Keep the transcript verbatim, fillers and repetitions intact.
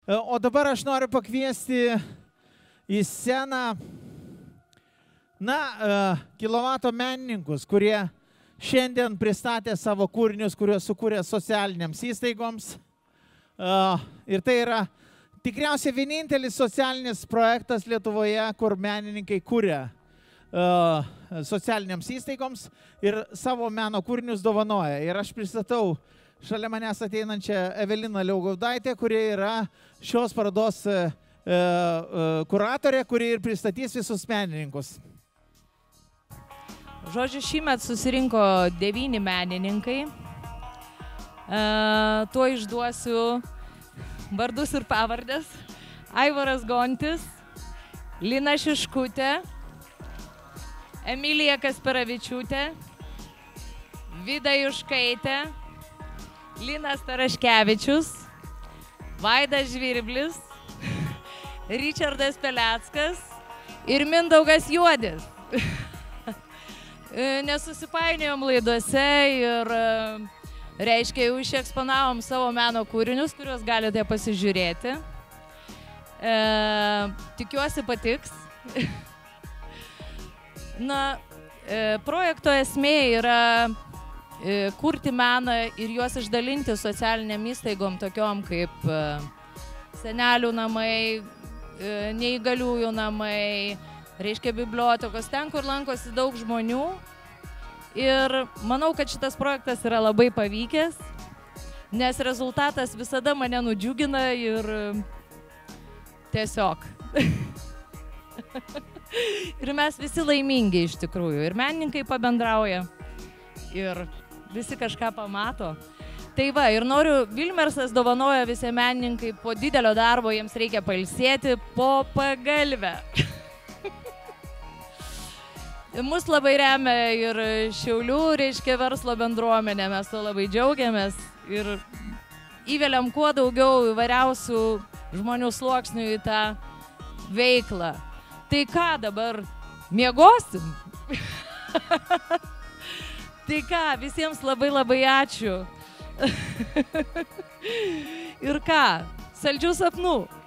O dabar aš noriu pakviesti į sceną, na, Kilovato menininkus, kurie šiandien pristatė savo kūrinius, kuriuos sukūrė socialiniams įstaigoms. Ir tai yra tikriausiai vienintelis socialinis projektas Lietuvoje, kur menininkai kūrė socialiniams įstaigoms ir savo meno kūrinius dovanoja. Ir aš pristatau šalia manęs ateinančią Eveliną Liaugaudaitę, kuri yra šios parodos kuratorė, kuri ir pristatys visus menininkus. Žodžiu, šįmet susirinko devyni menininkai. Tuo išduosiu vardus ir pavardės. Aivaras Gontis, Lina Šiškutė, Emilija Kasperavičiūtė, Vida Juškaitė, Linas Taraškevičius, Vaidas Žvirblis, Ričardas Peleckas ir Mindaugas Juodis. Nesusipainiojom laidose ir, reiškia, jau išeksponavom savo meno kūrinius, kuriuos galite pasižiūrėti. E, tikiuosi patiks. Na, e, projekto esmė yra e, kurti meną ir juos išdalinti socialiniam įstaigom, tokiom kaip e, senelių namai, e, neįgaliųjų namai, reiškia bibliotekos, ten, kur lankosi daug žmonių. Ir manau, kad šitas projektas yra labai pavykęs, nes rezultatas visada mane nudžiugina ir tiesiog. Ir mes visi laimingi iš tikrųjų. Ir menininkai pabendrauja, ir visi kažką pamato. Tai va, ir noriu, Vilmersas dovanoja visi menininkai po didelio darbo, jiems reikia pailsėti po pagalvę. Mus labai remia ir Šiaulių, reiškia, verslo bendruomenė, mes to labai džiaugiamės ir įveliam kuo daugiau įvairiausių žmonių sluoksnių į tą veiklą. Tai ką dabar, miegosim? Tai ką, visiems labai labai ačiū. Ir ką, saldžių sapnų.